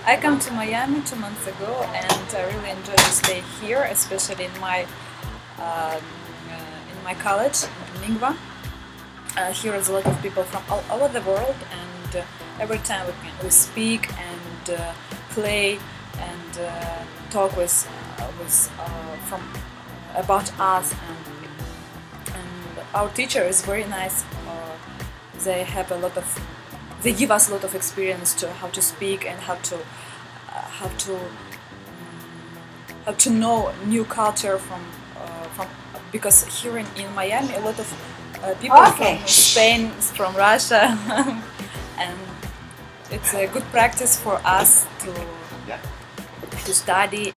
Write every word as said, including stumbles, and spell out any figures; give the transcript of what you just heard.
I come to Miami two months ago, and I really enjoy to stay here, especially in my um, uh, in my college, inlingua. Uh, here is a lot of people from all over the world, and uh, every time we, can, we speak and uh, play and uh, talk with uh, with uh, from about us, and and our teacher is very nice. Uh, they have a lot of they give us a lot of experience to how to speak and how to uh, how to um, how to know new culture from uh, from because here in, in Miami a lot of uh, people Okay. from Spain, from Russia, and it's a good practice for us to Yeah. to study.